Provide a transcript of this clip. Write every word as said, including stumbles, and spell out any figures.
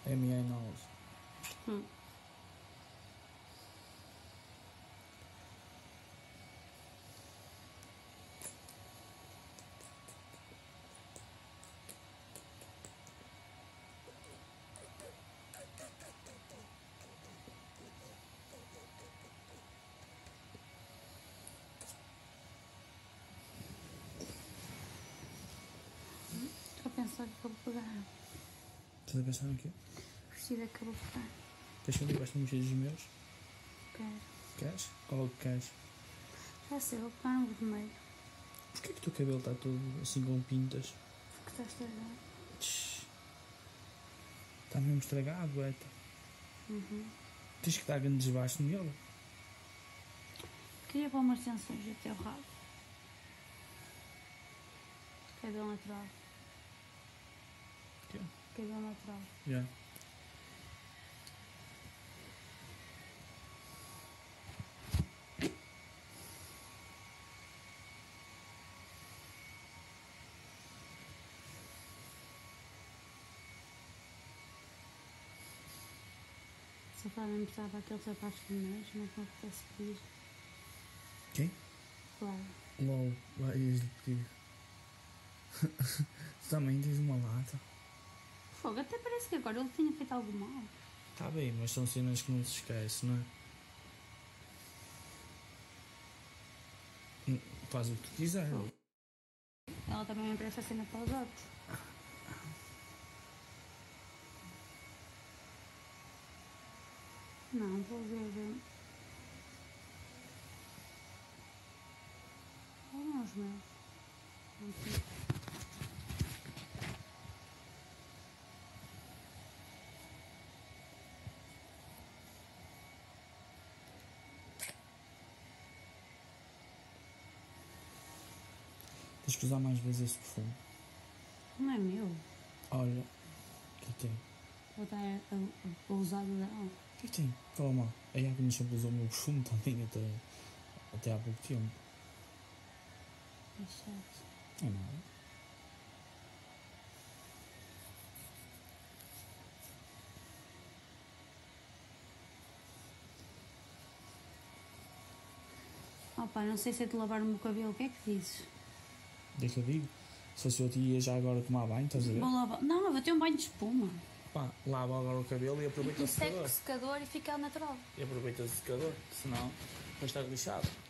M I não uso. Hum. Estou a pensar que vou pegar. Estás a pensar no quê? Vestida que eu vou pegar. Queres que eu gosto muito dos meus? Quero. Queres? Qual é o que queres? Já sei, vou pegar um vermelho. Porquê que o teu cabelo está todo assim com pintas? Porque está estragado. Está mesmo estragado, Beta. Uhum. Tens que dar grande desbaixo nele. Queria pôr umas tensões até o rabo. Cabelo natural. Quê? Cabelo natural. Já. Yeah. Só para me emprestar aquele sapato vermelho, mas não apetece pedir. Quem? Claro. LOL, lá ias-lhe pedir. Também tens uma lata. Fogo, até parece que agora ele tinha feito algo mal. Está bem, mas são cenas que não se esquece, não é? Hum, Faz o que tu quiser. Ela também me empresta a cena para os outros. Não, vou ver. Olha os meus. Não sei. Tens que usar mais vezes esse perfume. Não é meu. Olha, o que é que tem? Vou estar a, a, a usar o dela. O que é que tem? Fala mal. A Agnes sempre usou o meu perfume também até, até há pouco tempo. É chato. É nada. Opa, não sei se é de lavar o meu cabelo. O que é que dizes? Deixa que eu digo. Se fosse eu te ia já agora tomar banho, estás a ver? Vou lavar. Não, eu vou ter um banho de espuma. Pá, lava agora o cabelo e aproveita o E seca secador. o secador e fica natural. E aproveita o secador, senão vai estar lixado.